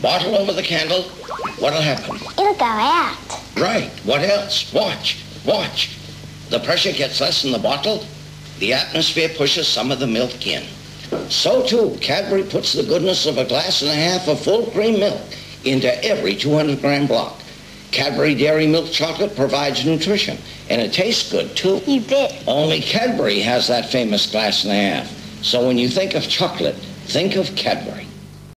Bottle over the candle. What'll happen? It'll go out. Right. What else? Watch. Watch. The pressure gets less in the bottle. The atmosphere pushes some of the milk in. So, too, Cadbury puts the goodness of a glass and a half of full cream milk into every 200-gram block. Cadbury Dairy Milk Chocolate provides nutrition, and it tastes good, too. You bet. Only Cadbury has that famous glass and a half. So when you think of chocolate, think of Cadbury.